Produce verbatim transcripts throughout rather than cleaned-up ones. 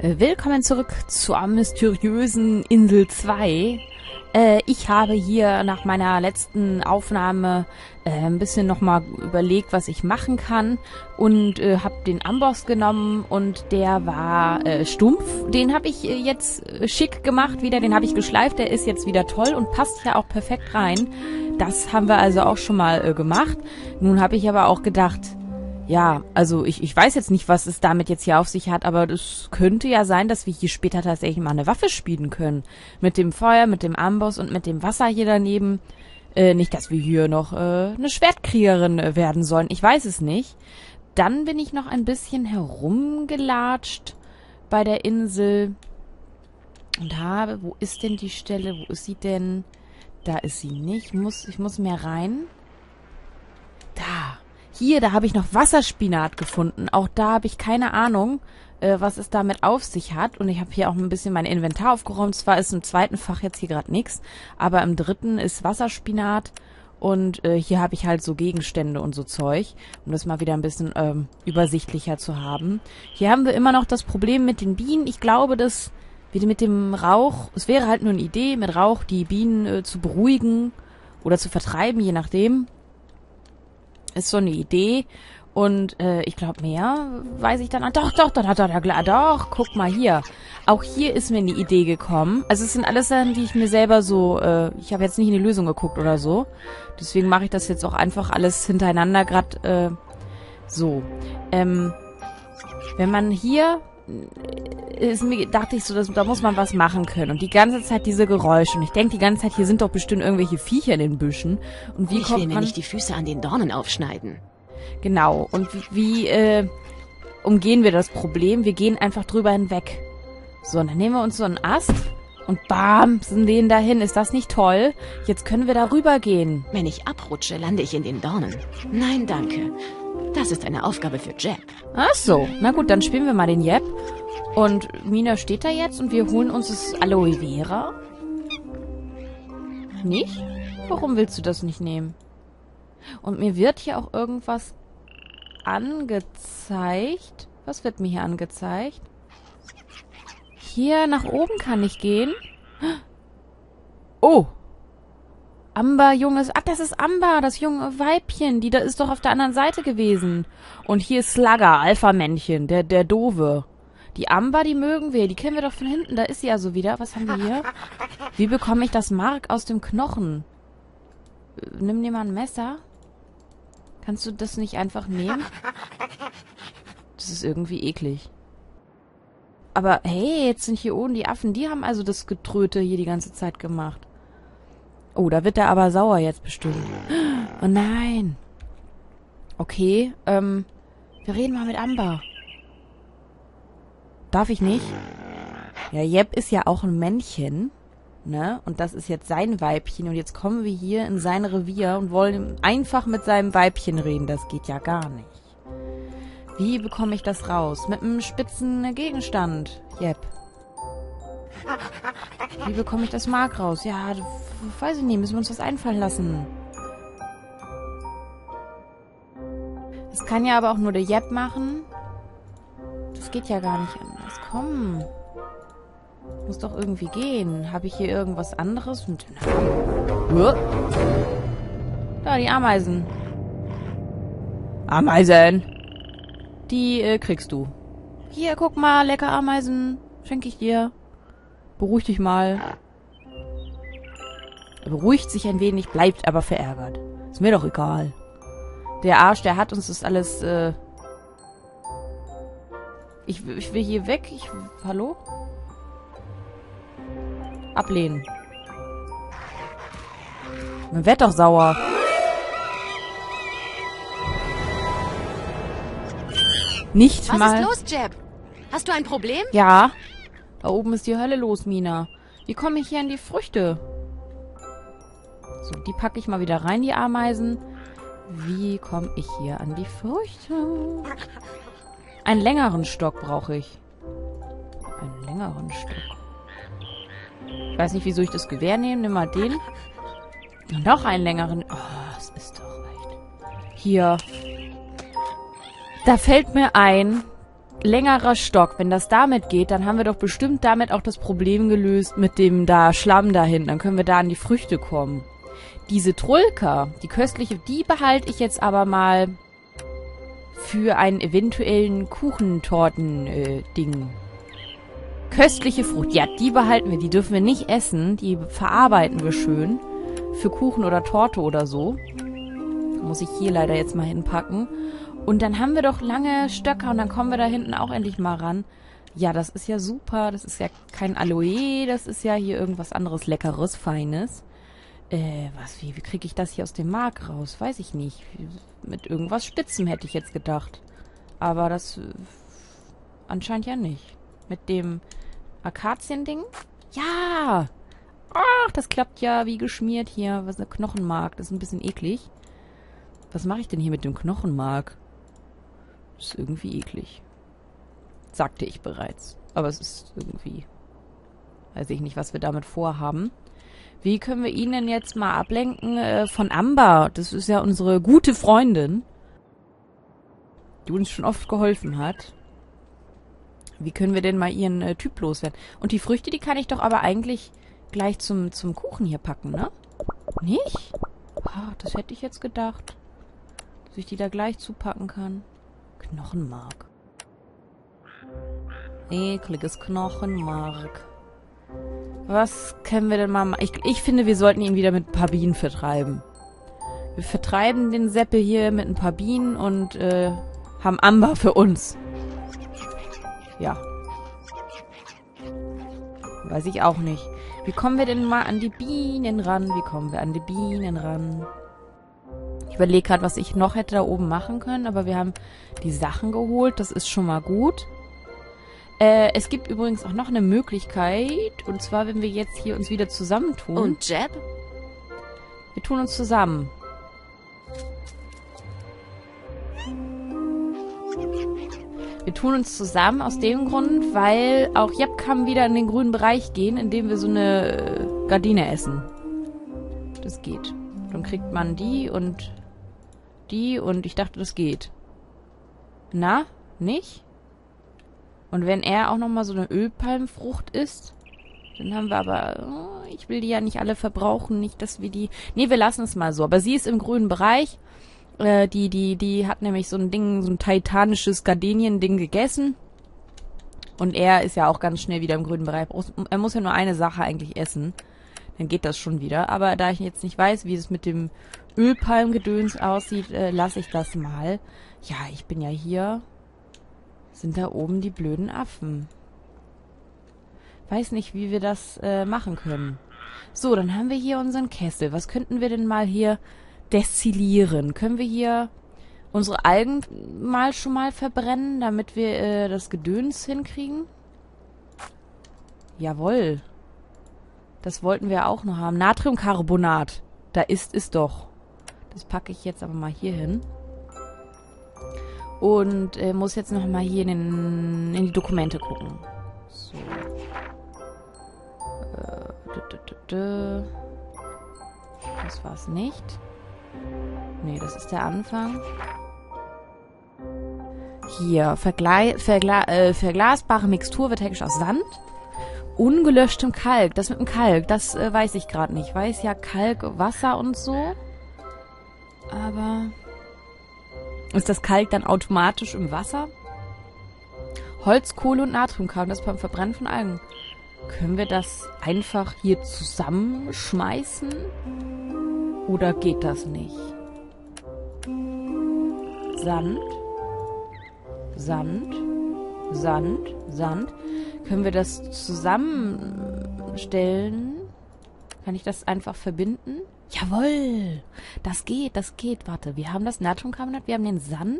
Willkommen zurück zur mysteriösen Insel zwei. Äh, ich habe hier nach meiner letzten Aufnahme äh, ein bisschen nochmal überlegt, was ich machen kann und äh, habe den Amboss genommen und der war äh, stumpf. Den habe ich äh, jetzt äh, schick gemacht wieder, den habe ich geschleift, der ist jetzt wieder toll und passt ja auch perfekt rein. Das haben wir also auch schon mal äh, gemacht. Nun habe ich aber auch gedacht, ja, also ich, ich weiß jetzt nicht, was es damit jetzt hier auf sich hat, aber es könnte ja sein, dass wir hier später tatsächlich mal eine Waffe spielen können. Mit dem Feuer, mit dem Amboss und mit dem Wasser hier daneben. Äh, nicht, dass wir hier noch äh, eine Schwertkriegerin äh, werden sollen. Ich weiß es nicht. Dann bin ich noch ein bisschen herumgelatscht bei der Insel und habe, wo ist denn die Stelle? Wo ist sie denn? Da ist sie nicht. Ich muss, ich muss mehr rein. Da. Hier, da habe ich noch Wasserspinat gefunden. Auch da habe ich keine Ahnung, äh, was es damit auf sich hat. Und ich habe hier auch ein bisschen mein Inventar aufgeräumt. Zwar ist im zweiten Fach jetzt hier gerade nichts, aber im dritten ist Wasserspinat. Und äh, hier habe ich halt so Gegenstände und so Zeug, um das mal wieder ein bisschen ähm, übersichtlicher zu haben. Hier haben wir immer noch das Problem mit den Bienen. Ich glaube, dass wieder mit dem Rauch, es wäre halt nur eine Idee, mit Rauch die Bienen äh, zu beruhigen oder zu vertreiben, je nachdem. Ist so eine Idee. Und äh, ich glaube, mehr weiß ich dann. Ah, doch, doch, doch, doch, doch, doch, doch, guck mal hier. Auch hier ist mir eine Idee gekommen. Also es sind alles Sachen, die ich mir selber so, äh, ich habe jetzt nicht in die Lösung geguckt oder so. Deswegen mache ich das jetzt auch einfach alles hintereinander gerade äh, so. Ähm, wenn man hier, ist mir, dachte ich so, dass, da muss man was machen können. Und die ganze Zeit diese Geräusche. Und ich denke die ganze Zeit, hier sind doch bestimmt irgendwelche Viecher in den Büschen. Und wie ich kommt will mir man nicht die Füße an den Dornen aufschneiden. Genau. Und wie, wie äh, umgehen wir das Problem? Wir gehen einfach drüber hinweg. So, und dann nehmen wir uns so einen Ast und bam, sind den dahin. Ist das nicht toll? Jetzt können wir da rüber gehen. Wenn ich abrutsche, lande ich in den Dornen. Nein, danke. Das ist eine Aufgabe für Jeb. Ach so. Na gut, dann spielen wir mal den Jeb. Und Mina steht da jetzt und wir holen uns das Aloe Vera. Nicht? Warum willst du das nicht nehmen? Und mir wird hier auch irgendwas angezeigt. Was wird mir hier angezeigt? Hier nach oben kann ich gehen. Oh. Amber, junges... Ach, das ist Amber, das junge Weibchen. Die da ist doch auf der anderen Seite gewesen. Und hier ist Slugger, Alpha-Männchen, der, der Doofe. Die Amber, die mögen wir. Die kennen wir doch von hinten. Da ist sie also wieder. Was haben wir hier? Wie bekomme ich das Mark aus dem Knochen? Nimm dir mal ein Messer. Kannst du das nicht einfach nehmen? Das ist irgendwie eklig. Aber hey, jetzt sind hier oben die Affen. Die haben also das Getröte hier die ganze Zeit gemacht. Oh, da wird er aber sauer jetzt bestimmt. Oh nein. Okay, ähm, wir reden mal mit Amber. Darf ich nicht? Ja, Jeb ist ja auch ein Männchen, ne? Und das ist jetzt sein Weibchen. Und jetzt kommen wir hier in sein Revier und wollen einfach mit seinem Weibchen reden. Das geht ja gar nicht. Wie bekomme ich das raus? Mit einem spitzen Gegenstand, Jeb. Wie bekomme ich das Mark raus? Ja, weiß ich nicht. Müssen wir uns was einfallen lassen. Das kann ja aber auch nur der Jeb machen. Das geht ja gar nicht anders. Komm. Muss doch irgendwie gehen. Habe ich hier irgendwas anderes? Und, na, da, die Ameisen. Ameisen. Die äh, kriegst du. Hier, guck mal, lecker Ameisen. Schenke ich dir. Beruhig dich mal. Er beruhigt sich ein wenig, bleibt aber verärgert. Ist mir doch egal. Der Arsch, der hat uns das alles, äh... Ich, ich will hier weg. Ich... Hallo? Ablehnen. Man wird doch sauer. Nicht Was mal... ist los, Jeb? Hast du ein Problem? Ja. Da oben ist die Hölle los, Mina. Wie komme ich hier an die Früchte? So, die packe ich mal wieder rein, die Ameisen. Wie komme ich hier an die Früchte? Einen längeren Stock brauche ich. Einen längeren Stock. Ich weiß nicht, wieso ich das Gewehr nehme. Nimm mal den. Und noch einen längeren. Oh, das ist doch echt. Hier. Da fällt mir ein, längerer Stock. Wenn das damit geht, dann haben wir doch bestimmt damit auch das Problem gelöst mit dem da Schlamm da hinten. Dann können wir da an die Früchte kommen. Diese Trulka, die köstliche, die behalte ich jetzt aber mal für einen eventuellen Kuchentorten-Ding. Köstliche Frucht, ja, die behalten wir. Die dürfen wir nicht essen. Die verarbeiten wir schön. Für Kuchen oder Torte oder so. Muss ich hier leider jetzt mal hinpacken. Und dann haben wir doch lange Stöcker und dann kommen wir da hinten auch endlich mal ran. Ja, das ist ja super. Das ist ja kein Aloe. Das ist ja hier irgendwas anderes Leckeres, Feines. Äh, was, wie, wie kriege ich das hier aus dem Mark raus? Weiß ich nicht. Mit irgendwas Spitzem hätte ich jetzt gedacht. Aber das äh, anscheinend ja nicht. Mit dem Akazien-Ding? Ja! Ach, das klappt ja wie geschmiert hier. Was ist eine Knochenmark? Das ist ein bisschen eklig. Was mache ich denn hier mit dem Knochenmark? Das ist irgendwie eklig. Sagte ich bereits. Aber es ist irgendwie... Weiß ich nicht, was wir damit vorhaben. Wie können wir ihn denn jetzt mal ablenken äh, von Amber? Das ist ja unsere gute Freundin, die uns schon oft geholfen hat. Wie können wir denn mal ihren äh, Typ loswerden? Und die Früchte, die kann ich doch aber eigentlich gleich zum, zum Kuchen hier packen, ne? Nicht? Ah, das hätte ich jetzt gedacht. Dass ich die da gleich zupacken kann. Knochenmark. Ekliges Knochenmark. Was können wir denn mal machen? Ich, ich finde, wir sollten ihn wieder mit ein paar Bienen vertreiben. Wir vertreiben den Seppel hier mit ein paar Bienen und äh, haben Amber für uns. Ja. Weiß ich auch nicht. Wie kommen wir denn mal an die Bienen ran? Wie kommen wir an die Bienen ran? Ich überlege gerade, was ich noch hätte da oben machen können, aber wir haben die Sachen geholt. Das ist schon mal gut. Äh, es gibt übrigens auch noch eine Möglichkeit, und zwar, wenn wir jetzt hier uns wieder zusammentun. Und Jeb? Wir tun uns zusammen. Wir tun uns zusammen aus dem Grund, weil auch Jeb kann wieder in den grünen Bereich gehen, indem wir so eine äh, Gardine essen. Das geht. Dann kriegt man die und die und ich dachte, das geht. Na? Nicht? Und wenn er auch nochmal so eine Ölpalmfrucht isst, dann haben wir aber... Oh, ich will die ja nicht alle verbrauchen, nicht, dass wir die... Nee, wir lassen es mal so. Aber sie ist im grünen Bereich. Äh, die, die, die hat nämlich so ein Ding, so ein titanisches Gardenien-Ding gegessen. Und er ist ja auch ganz schnell wieder im grünen Bereich. Er muss ja nur eine Sache eigentlich essen. Dann geht das schon wieder. Aber da ich jetzt nicht weiß, wie es mit dem Ölpalmgedöns aussieht, äh, lasse ich das mal. Ja, ich bin ja hier... Sind da oben die blöden Affen. Weiß nicht, wie wir das äh, machen können. So, dann haben wir hier unseren Kessel. Was könnten wir denn mal hier destillieren? Können wir hier unsere Algen mal schon mal verbrennen, damit wir äh, das Gedöns hinkriegen? Jawohl. Das wollten wir auch noch haben. Natriumcarbonat. Da ist es doch. Das packe ich jetzt aber mal hier hin. Und äh, muss jetzt noch mal hier in, den, in die Dokumente gucken. So. Äh, dü, dü, dü, dü. Das war's nicht. Nee, das ist der Anfang. Hier, Vergle Vergla äh, verglasbare Mixtur wird hergestellt aus Sand. Ungelöschtem Kalk. Das mit dem Kalk, das äh, weiß ich gerade nicht. Ich weiß ja Kalk, Wasser und so. Aber... Ist das Kalk dann automatisch im Wasser? Holz, Kohle und Natriumcarbonat, das beim Verbrennen von Algen. Können wir das einfach hier zusammenschmeißen? Oder geht das nicht? Sand. Sand. Sand. Sand. Können wir das zusammenstellen? Kann ich das einfach verbinden? Jawohl! Das geht, das geht. Warte, wir haben das Natriumcarbonat, wir haben den Sand.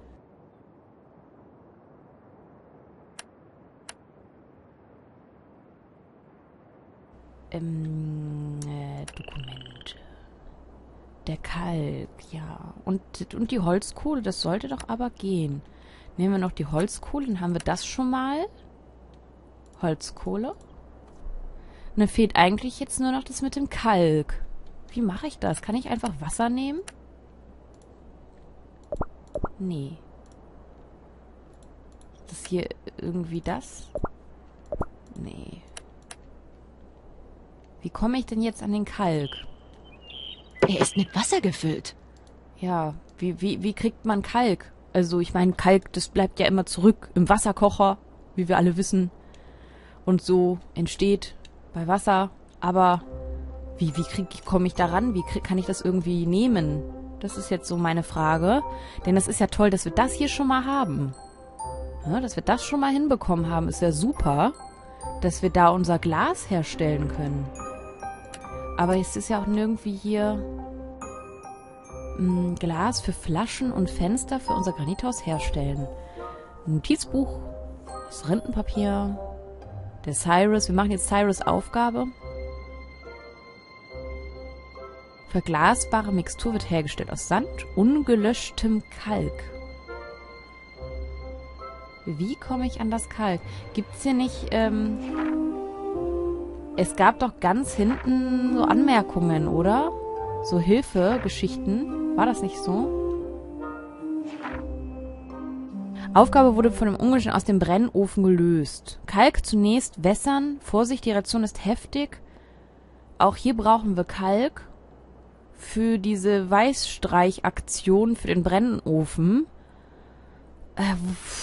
Ähm, äh, Dokumente. Der Kalk, ja. Und, und die Holzkohle, das sollte doch aber gehen. Nehmen wir noch die Holzkohle, dann haben wir das schon mal. Holzkohle. Und dann fehlt eigentlich jetzt nur noch das mit dem Kalk. Wie mache ich das? Kann ich einfach Wasser nehmen? Nee. das hier irgendwie das? Nee. Wie komme ich denn jetzt an den Kalk? Er ist mit Wasser gefüllt. Ja, wie, wie, wie kriegt man Kalk? Also ich meine, Kalk, das bleibt ja immer zurück im Wasserkocher, wie wir alle wissen. Und so entsteht bei Wasser. Aber wie, wie krieg ich, komme ich da ran? Wie krieg, kann ich das irgendwie nehmen? Das ist jetzt so meine Frage. Denn das ist ja toll, dass wir das hier schon mal haben. Ja, dass wir das schon mal hinbekommen haben, ist ja super. Dass wir da unser Glas herstellen können. Aber es ist ja auch nirgendwie hier mh, Glas für Flaschen und Fenster für unser Granithaus herstellen. Ein Notizbuch, das Rentenpapier, der Cyrus. Wir machen jetzt Cyrus' Aufgabe. Verglasbare Mixtur wird hergestellt aus Sand, ungelöschtem Kalk. Wie komme ich an das Kalk? Gibt's hier nicht, ähm... Es gab doch ganz hinten so Anmerkungen, oder? So Hilfegeschichten. War das nicht so? Aufgabe wurde von dem Ungelöschten aus dem Brennofen gelöst. Kalk zunächst wässern. Vorsicht, die Reaktion ist heftig. Auch hier brauchen wir Kalk für diese Weißstreichaktion für den Brennofen. Äh,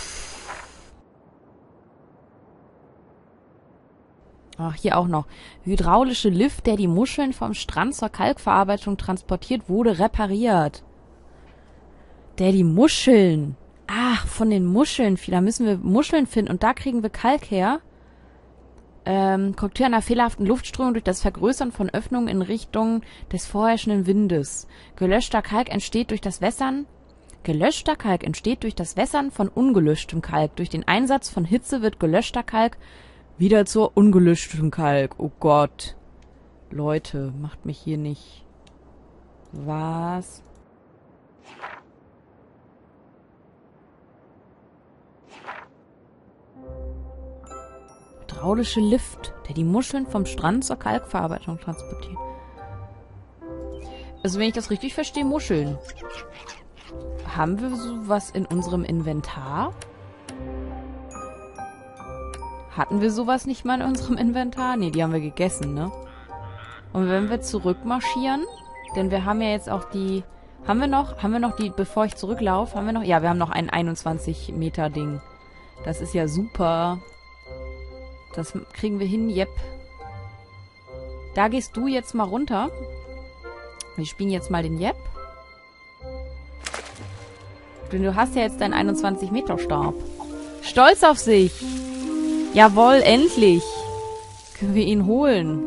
Ach, hier auch noch. Hydraulische Lift, der die Muscheln vom Strand zur Kalkverarbeitung transportiert, wurde repariert. Der die Muscheln. Ach, von den Muscheln. Da müssen wir Muscheln finden und da kriegen wir Kalk her. Ähm, Korrektur einer fehlerhaften Luftströmung durch das Vergrößern von Öffnungen in Richtung des vorherrschenden Windes. Gelöschter Kalk entsteht durch das Wässern. Gelöschter Kalk entsteht durch das Wässern von ungelöschtem Kalk. Durch den Einsatz von Hitze wird gelöschter Kalk wieder zur ungelöschten Kalk. Oh Gott. Leute, macht mich hier nicht. Was? Hydraulische Lift, der die Muscheln vom Strand zur Kalkverarbeitung transportiert. Also wenn ich das richtig verstehe, Muscheln. Haben wir sowas in unserem Inventar? Hatten wir sowas nicht mal in unserem Inventar? Ne, die haben wir gegessen, ne? Und wenn wir zurückmarschieren, denn wir haben ja jetzt auch die... Haben wir noch, haben wir noch die, bevor ich zurücklaufe, haben wir noch... Ja, wir haben noch ein einundzwanzig Meter Ding. Das ist ja super. Das kriegen wir hin, yep. Da gehst du jetzt mal runter. Wir spielen jetzt mal den Yep. Denn du hast ja jetzt deinen einundzwanzig Meter Stab. Stolz auf sich! Jawohl, endlich! Können wir ihn holen.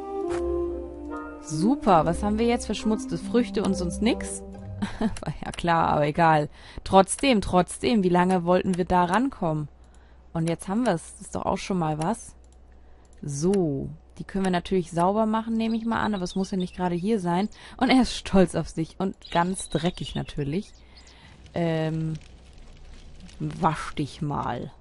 Super, was haben wir jetzt? Verschmutzte Früchte und sonst nix? Ja klar, aber egal. Trotzdem, trotzdem, wie lange wollten wir da rankommen? Und jetzt haben wir es. Das ist doch auch schon mal was. So, die können wir natürlich sauber machen, nehme ich mal an, aber es muss ja nicht gerade hier sein. Und er ist stolz auf sich und ganz dreckig natürlich. Ähm, wasch dich mal.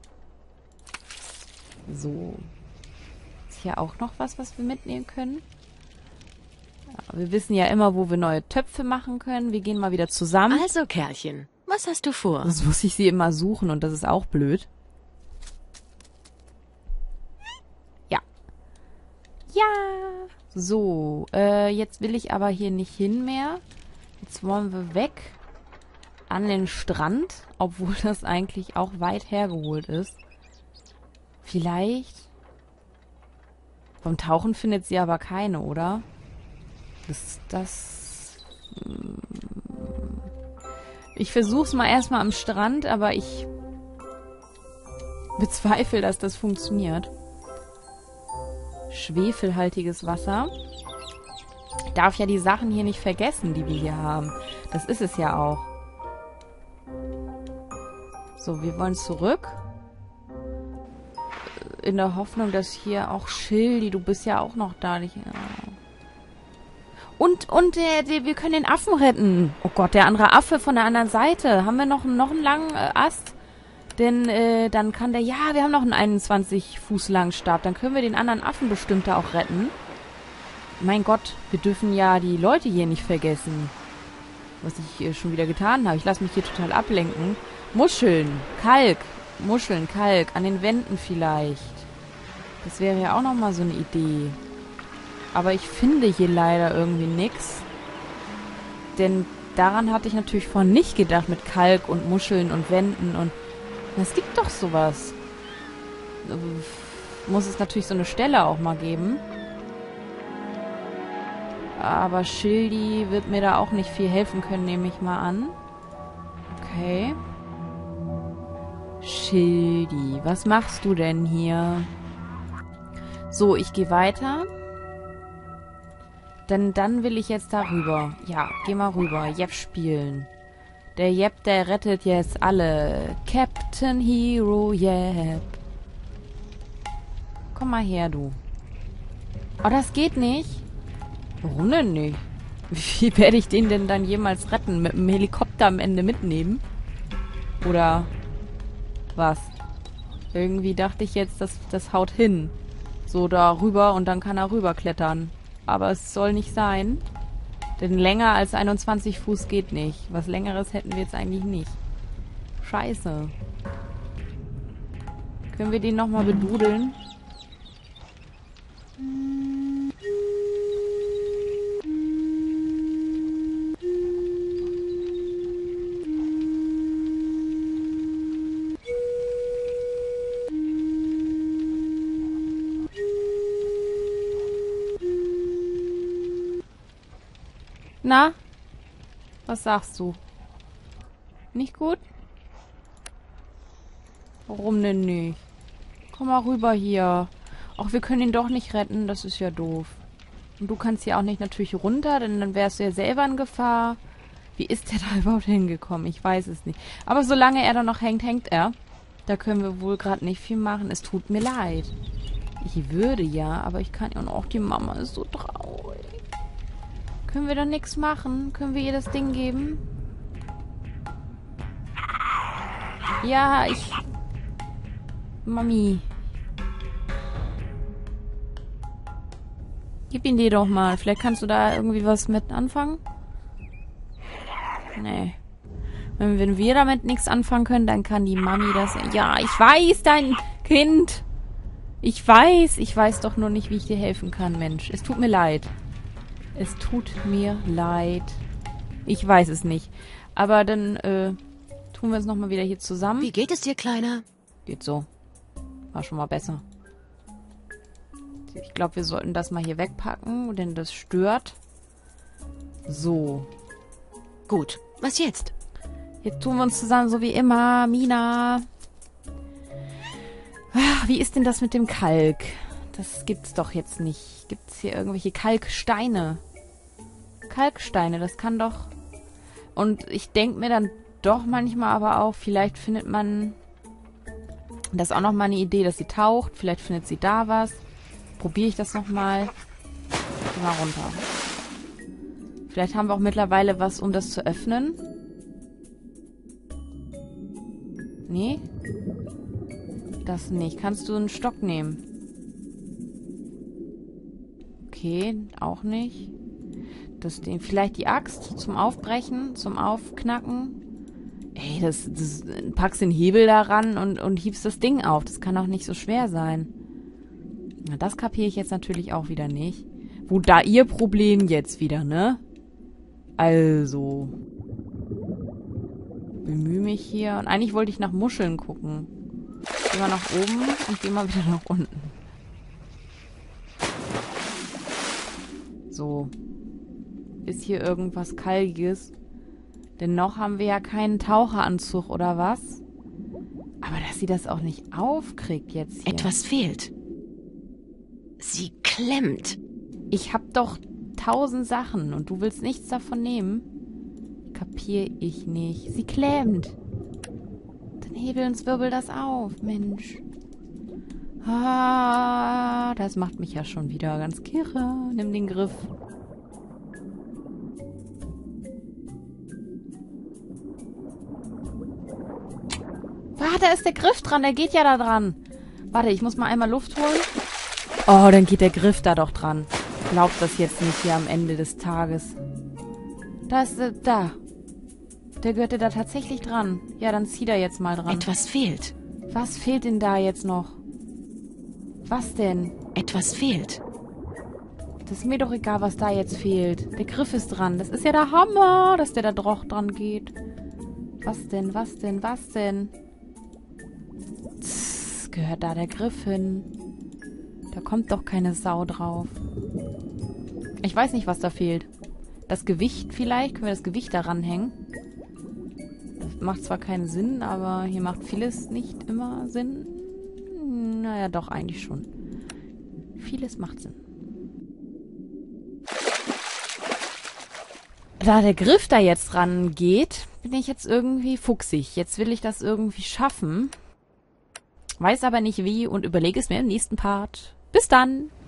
So. Ist hier auch noch was, was wir mitnehmen können? Ja, wir wissen ja immer, wo wir neue Töpfe machen können. Wir gehen mal wieder zusammen. Also, Kerlchen, was hast du vor? Sonst muss ich sie immer suchen und das ist auch blöd. Ja. Ja. So, äh, jetzt will ich aber hier nicht hin mehr. Jetzt wollen wir weg an den Strand, obwohl das eigentlich auch weit hergeholt ist. Vielleicht. Vom Tauchen findet sie aber keine, oder? Ist das... Ich versuch's mal erstmal am Strand, aber ich bezweifle, dass das funktioniert. Schwefelhaltiges Wasser. Ich darf ja die Sachen hier nicht vergessen, die wir hier haben. Das ist es ja auch. So, wir wollen zurück. In der Hoffnung, dass hier auch Schildi, du bist ja auch noch da. Nicht, ja. Und, und der, der, wir können den Affen retten. Oh Gott, der andere Affe von der anderen Seite. Haben wir noch, noch einen langen äh, Ast? Denn äh, dann kann der... Ja, wir haben noch einen einundzwanzig Fuß langen Stab. Dann können wir den anderen Affen bestimmt da auch retten. Mein Gott, wir dürfen ja die Leute hier nicht vergessen. Was ich äh, schon wieder getan habe. Ich lasse mich hier total ablenken. Muscheln, Kalk. Muscheln, Kalk, an den Wänden vielleicht. Das wäre ja auch nochmal so eine Idee. Aber ich finde hier leider irgendwie nichts. Denn daran hatte ich natürlich vorhin nicht gedacht mit Kalk und Muscheln und Wänden und... Es gibt doch sowas. Muss es natürlich so eine Stelle auch mal geben. Aber Schildi wird mir da auch nicht viel helfen können, nehme ich mal an. Okay. Schildi, was machst du denn hier? So, ich gehe weiter. Denn dann will ich jetzt da rüber. Ja, geh mal rüber. Jepp spielen. Der Jepp, der rettet jetzt alle. Captain Hero Jepp. Komm mal her, du. Oh, das geht nicht. Warum denn nicht? Wie werde ich den denn dann jemals retten? Mit dem Helikopter am Ende mitnehmen? Oder was? Irgendwie dachte ich jetzt, das, das haut hin. So da rüber und dann kann er rüberklettern. Aber es soll nicht sein. Denn länger als einundzwanzig Fuß geht nicht. Was Längeres hätten wir jetzt eigentlich nicht. Scheiße. Können wir den nochmal bedudeln? Na? Was sagst du? Nicht gut? Warum denn nicht? Komm mal rüber hier. Ach, wir können ihn doch nicht retten. Das ist ja doof. Und du kannst hier auch nicht natürlich runter, denn dann wärst du ja selber in Gefahr. Wie ist der da überhaupt hingekommen? Ich weiß es nicht. Aber solange er da noch hängt, hängt er. Da können wir wohl gerade nicht viel machen. Es tut mir leid. Ich würde ja, aber ich kann ja auch. Die Mama ist so traurig. Können wir da nichts machen? Können wir ihr das Ding geben? Ja, ich... Mami. Gib ihn dir doch mal. Vielleicht kannst du da irgendwie was mit anfangen? Nee. Wenn, wenn wir damit nichts anfangen können, dann kann die Mami das... Ja, ich weiß, dein Kind. Ich weiß. Ich weiß doch nur nicht, wie ich dir helfen kann, Mensch. Es tut mir leid. Es tut mir leid. Ich weiß es nicht. Aber dann äh, tun wir es nochmal wieder hier zusammen. Wie geht es dir, Kleiner? Geht so. War schon mal besser. Ich glaube, wir sollten das mal hier wegpacken, denn das stört. So. Gut. Was jetzt? Jetzt tun wir uns zusammen, so wie immer. Mina. Ach, wie ist denn das mit dem Kalk? Das gibt's doch jetzt nicht. Gibt's hier irgendwelche Kalksteine? Kalksteine, das kann doch... Und ich denke mir dann doch manchmal aber auch, vielleicht findet man... Das ist auch nochmal eine Idee, dass sie taucht. Vielleicht findet sie da was. Probiere ich das nochmal. Geh mal runter. Vielleicht haben wir auch mittlerweile was, um das zu öffnen. Nee? Das nicht. Kannst du einen Stock nehmen? Okay, auch nicht. Das Ding, vielleicht die Axt zum Aufbrechen, zum Aufknacken. Ey, das, das packst den Hebel daran und, und hiebst das Ding auf. Das kann doch nicht so schwer sein. Na, das kapiere ich jetzt natürlich auch wieder nicht. Wo da ihr Problem jetzt wieder, ne? Also. Bemühe mich hier. Und eigentlich wollte ich nach Muscheln gucken. Geh mal nach oben und geh mal wieder nach unten. So. Ist hier irgendwas Kalkiges? Denn noch haben wir ja keinen Taucheranzug, oder was? Aber dass sie das auch nicht aufkriegt jetzt hier. Etwas fehlt. Sie klemmt. Ich hab doch tausend Sachen und du willst nichts davon nehmen? Kapier ich nicht. Sie klemmt. Dann hebel und wirbel das auf, Mensch. Ah, das macht mich ja schon wieder ganz kirre. Nimm den Griff. Ah, da ist der Griff dran. Der geht ja da dran. Warte, ich muss mal einmal Luft holen. Oh, dann geht der Griff da doch dran. Glaubt das jetzt nicht hier am Ende des Tages. Da ist, äh, da. Der gehörte da tatsächlich dran. Ja, dann zieht er jetzt mal dran. Etwas fehlt. Was fehlt denn da jetzt noch? Was denn? Etwas fehlt. Das ist mir doch egal, was da jetzt fehlt. Der Griff ist dran. Das ist ja der Hammer, dass der da drauf dran geht. Was denn, was denn, was denn? Tss, gehört da der Griff hin? Da kommt doch keine Sau drauf. Ich weiß nicht, was da fehlt. Das Gewicht vielleicht? Können wir das Gewicht da ranhängen? Das macht zwar keinen Sinn, aber hier macht vieles nicht immer Sinn. Naja, doch, eigentlich schon. Vieles macht Sinn. Da der Griff da jetzt rangeht, bin ich jetzt irgendwie fuchsig. Jetzt will ich das irgendwie schaffen. Weiß aber nicht wie und überlege es mir im nächsten Part. Bis dann!